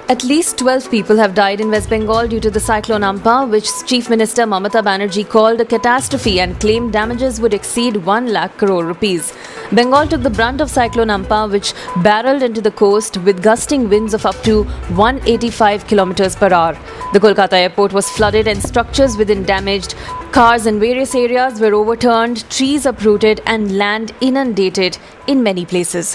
At least 12 people have died in West Bengal due to the cyclone Ampha, which Chief Minister Mamata Banerjee called a catastrophe and claimed damages would exceed 1 lakh crore rupees. Bengal took the brunt of cyclone Ampha, which barreled into the coast with gusting winds of up to 185 kilometers per hour. The Kolkata airport was flooded and structures within damaged. Cars in various areas were overturned, trees uprooted and land inundated in many places.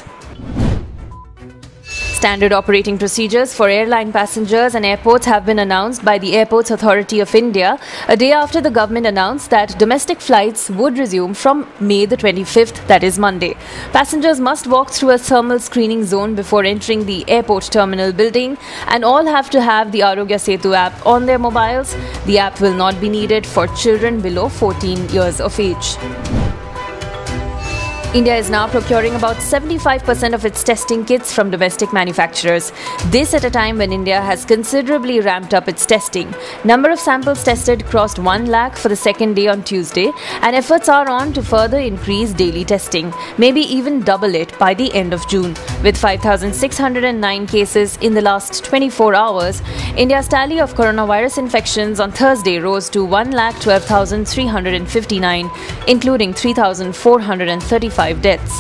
Standard operating procedures for airline passengers and airports have been announced by the Airports Authority of India a day after the government announced that domestic flights would resume from May the 25th, that is Monday. Passengers must walk through a thermal screening zone before entering the airport terminal building, and all have to have the Arogya Setu app on their mobiles. The app will not be needed for children below 14 years of age. India is now procuring about 75% of its testing kits from domestic manufacturers. This at a time when India has considerably ramped up its testing. Number of samples tested crossed 1 lakh for the second day on Tuesday, and efforts are on to further increase daily testing, maybe even double it by the end of June. With 5,609 cases in the last 24 hours, India's tally of coronavirus infections on Thursday rose to 1,12,359, including 3,435 deaths.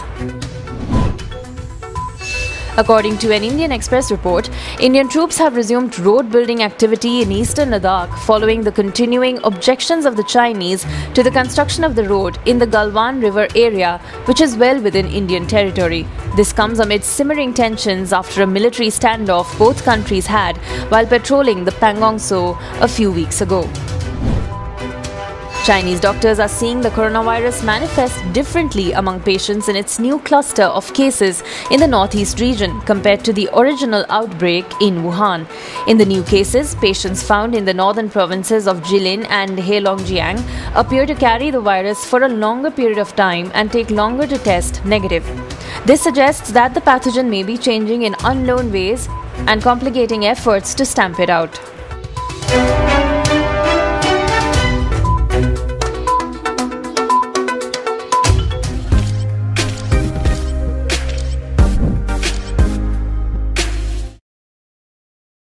According to an Indian Express report, Indian troops have resumed road-building activity in eastern Ladakh following the continuing objections of the Chinese to the construction of the road in the Galwan River area, which is well within Indian territory. This comes amid simmering tensions after a military standoff both countries had while patrolling the Pangong Tso a few weeks ago. Chinese doctors are seeing the coronavirus manifest differently among patients in its new cluster of cases in the northeast region compared to the original outbreak in Wuhan. In the new cases, patients found in the northern provinces of Jilin and Heilongjiang appear to carry the virus for a longer period of time and take longer to test negative. This suggests that the pathogen may be changing in unknown ways and complicating efforts to stamp it out.